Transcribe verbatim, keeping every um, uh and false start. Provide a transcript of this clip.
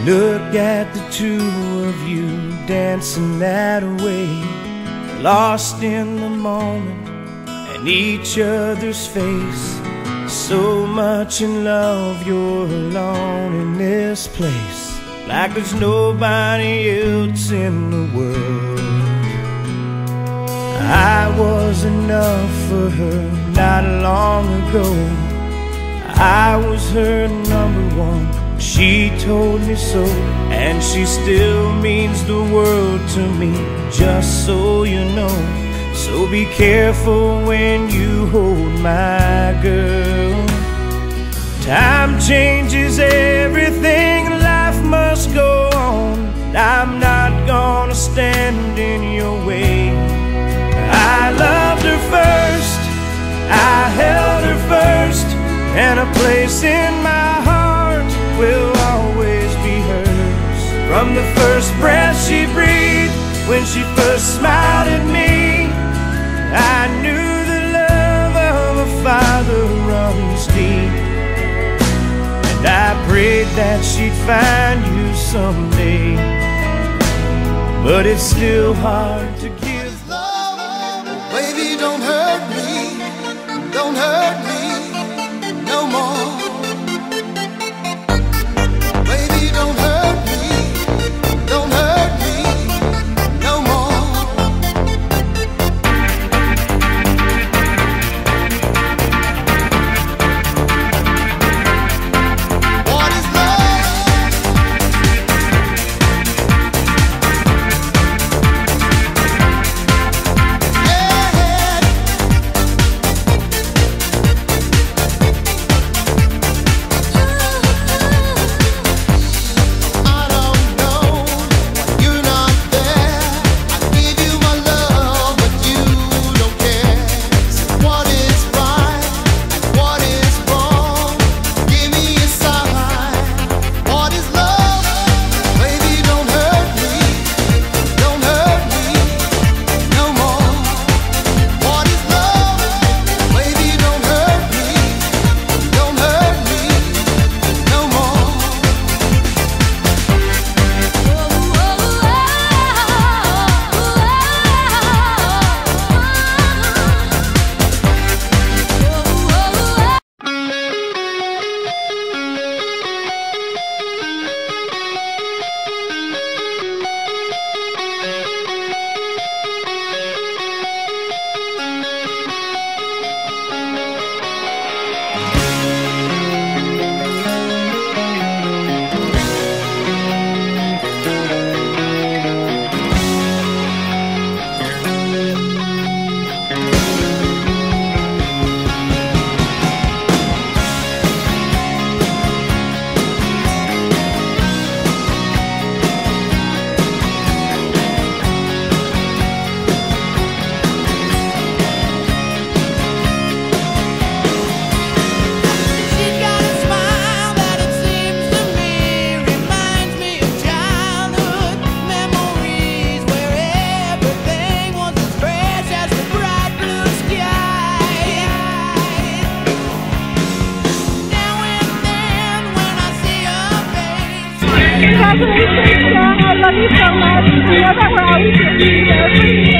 Look at the two of you dancing that way, lost in the moment and each other's face. So much in love, you're alone in this place, like there's nobody else in the world. I was enough for her not long ago. I was her number one, she told me so, and she still means the world to me, just so you know. So be careful when you hold my girl. Time changes everything, life must go on. I'm not gonna stand in your way. I loved her first, I held her first, and a place in my heart will always be hers. From the first breath she breathed, when she first smiled at me, I knew the love of a father runs deep. And I prayed that she'd find you someday, but it's still hard to give love. Baby, don't hurt me, don't hurt me no more. Baby, don't hurt me, don't hurt me no more. What is love? Congratulations, Dianne. I love you so much. I know that we're always here for you.